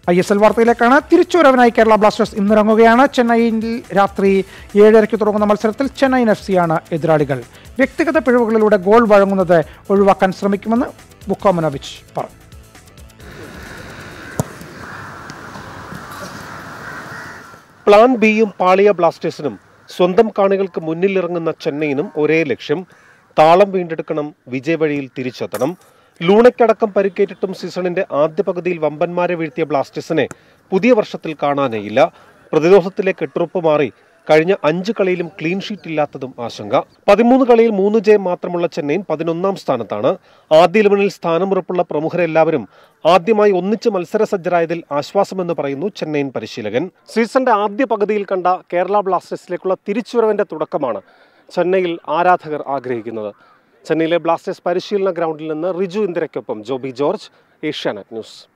ISL വാർത്തയിലേക്കാണ്. തിരിച്ചുവരവിനായി Kerala Blasters ഇന്നിറങ്ങുകയാണ്. ചെന്നൈയിൽ രാത്രി 7:30 തുടങ്ങുന്ന മത്സരത്തിൽ ചെന്നൈയിൻ FC ആണ് എതിരാളികൾ. വ്യക്തിഗത പിഴവുകളിലൂടെ ഗോൾ വഴങ്ങുന്നത് ഒഴിവാക്കാൻ ശ്രമിക്കുമെന്ന് വുക്കോമനോവിച്ച് പറഞ്ഞു. പ്ലാൻ ബിയും പാളിയ ബ്ലാസ്റ്റേഴ്സിനും സ്വന്തം കാണികൾക്ക് മുന്നിലിറങ്ങുന്ന ചെന്നൈയിനും ഒരേ ലക്ഷ്യം: താളം വീണ്ടെടുക്കണം, വിജയവഴിയിൽ തിരിച്ചെത്തണം. ലൂണയ്ക്കടക്കം പരിക്കേറ്റിട്ടും സീസണിന്റെ ആദ്യ പകുതിയിൽ വമ്പന്മാരെ വീഴ്ത്തിയ ബ്ലാസ്റ്റേഴ്സിനെ പുതിയ വർഷത്തിൽ കാണാനേയില്ല. പ്രതിരോധത്തിലെ കെട്ടുറപ്പ് മാറി കഴിഞ്ഞ 5 കളിയിലും ക്ലീൻ ഷീറ്റ് ഇല്ലാത്തതും ആശങ്ക. 13 കളിയിൽ 3 ജയം മാത്രമുള്ള ചെന്നൈയിൻ 11ാം സ്ഥാനത്താണ്. ആദ്യ 11-ൽ സ്ഥാനമുറപ്പുള്ള പ്രമുഖരെല്ലാവരും ആദ്യമായി ഒന്നിച്ച് മത്സരസജ്ജരായതിൽ ആശ്വാസമെന്ന് പറയുന്നു ചെന്നൈയിൻ പരിശീലകൻ. സീസണിന്റെ ആദ്യ പകുതിയിൽ കണ്ട കേരള ബ്ലാസ്റ്റേഴ്സിലേക്കുള്ള തിരിച്ചുവരവിന്റെ തുടക്കമാണ് ചെന്നൈയിൽ ആരാധകർ ആഗ്രഹിക്കുന്നത്. ചെന്നൈയിലെ ബ്ലാസ്റ്റേഴ്സ് പരിശീലന ഗ്രൗണ്ടിൽ നിന്ന് റിജു ഇന്ദിരയ്ക്കൊപ്പം ജോബി ജോർജ്, ഏഷ്യാനെറ്റ് ന്യൂസ്.